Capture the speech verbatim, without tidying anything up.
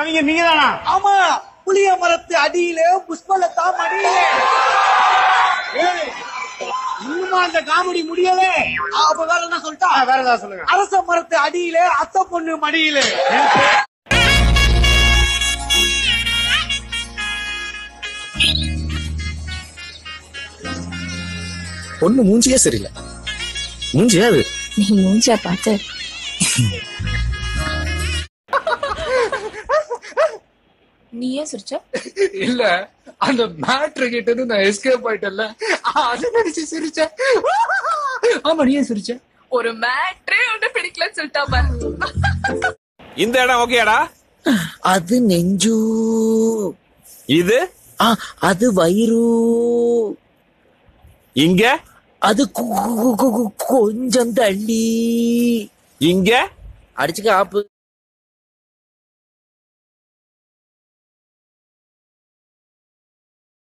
கவிஞர் நீங்க தானா? ஆமா, புளிய மரத்து அடியிலே புஷ்பலதா மடியிலே. இன்னுமா அந்த காமெடி முடியலே? அப்ப வேற என்ன சொல்லிட்டா? வேற ஏதாவது சொல்லுங்க. அரச மரத்து அடியிலே அத்தை பொண்ணு மடியிலே. பொண்ணு மூஞ்சியே சரியில்லை. மூஞ்சியா அது? நீ மூஞ்சியா பார்த்து நீ ஏன் சிரிச்ச? இல்ல, அந்த மேட்ரு கிட்ட நான் எஸ்கேப் ஆயிட்டேன்ல, அது நினைச்சு சிரிச்சேன். ஆமா, நீ ஏன் சிரிச்ச? ஒரு மேட்ரே ஒண்ணு பிடிக்கலன்னு சொல்லிட்டாம. இந்த இடம் ஓகேடா? அது நெஞ்சு. இது அது வயிறு. இங்க அது கொஞ்சம் தள்ளி. இங்க அடிச்சுக்க ஆப்பு.